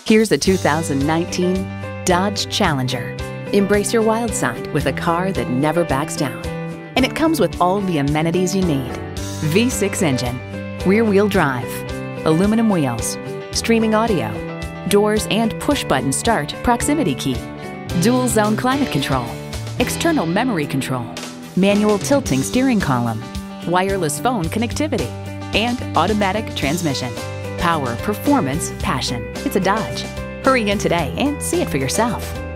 Here's a 2019 Dodge Challenger. Embrace your wild side with a car that never backs down. And it comes with all the amenities you need. V6 engine, rear-wheel drive, aluminum wheels, streaming audio, doors and push-button start proximity key, dual-zone climate control, external memory control, manual tilting steering column, wireless phone connectivity, and automatic transmission. Power, performance, passion. It's a Dodge. Hurry in today and see it for yourself.